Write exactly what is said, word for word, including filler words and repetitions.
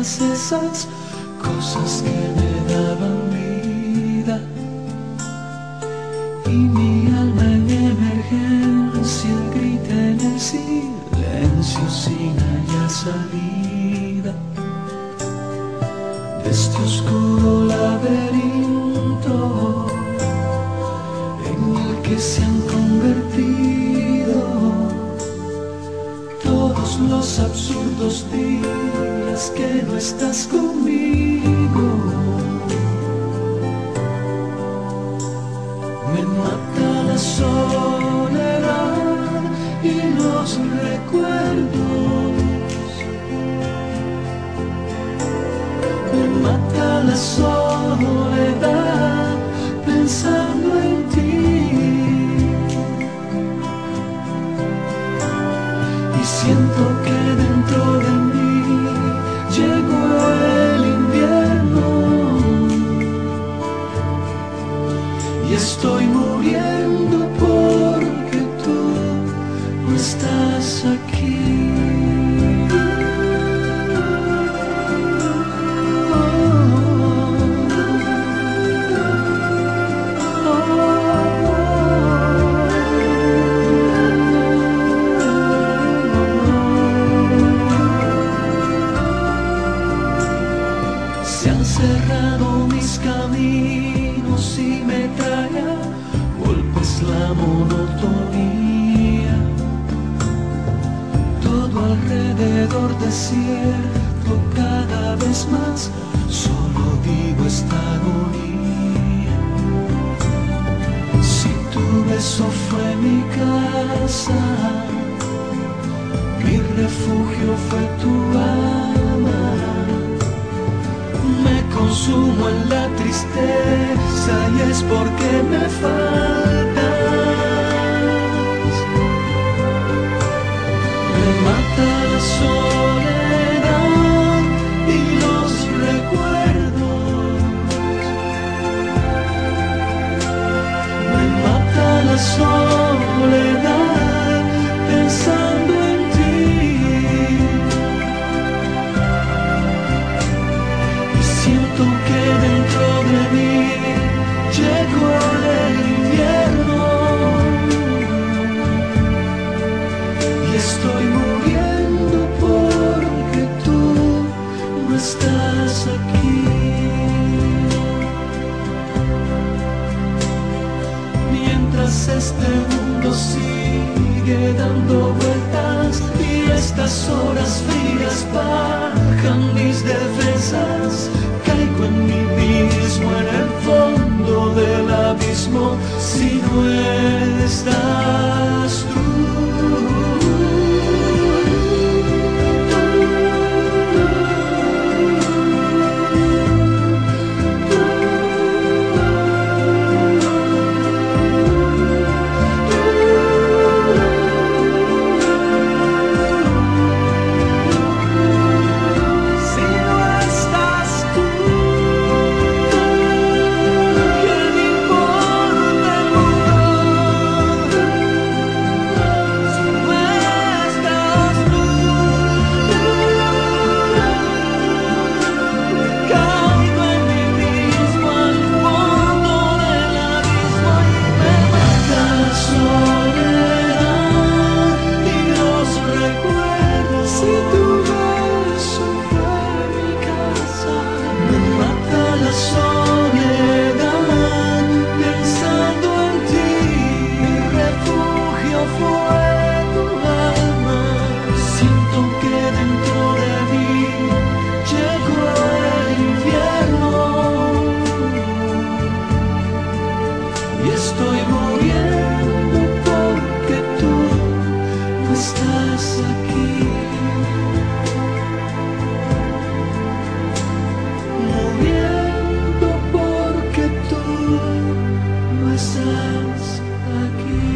todas esas cosas que me daban vida. Y mi alma en emergencia grita en el silencio sin hallar salida de este oscuro laberinto en el que se han convertido todos los absurdos días que no estás conmigo. Me mata la soledad y los recuerdos. Me mata la soledad pensando en ti. Y siento que dentro de mí llegó el invierno. Y estoy muriendo porque tú no estás aquí. Se han cerrado mis caminos y me trae a golpes la monotonía. Todo alrededor desierto, cada vez más solo vivo esta agonía. Si tu beso fue mi casa, mi refugio fue tu alma. Me consumo en la tristeza y es porque me faltas. Me mata la soledad y los recuerdos. Me mata la soledad pensando en ti. Siento que dentro de mí llegó el invierno. Y estoy muriendo porque tú no estás aquí. Mientras este mundo sigue dando vueltas y estas horas frías bajan mis defensas, caigo en mí mismo en el fondo del abismo si no estás tú. Estoy muriendo porque tú no estás aquí. Muriendo porque tú no estás aquí.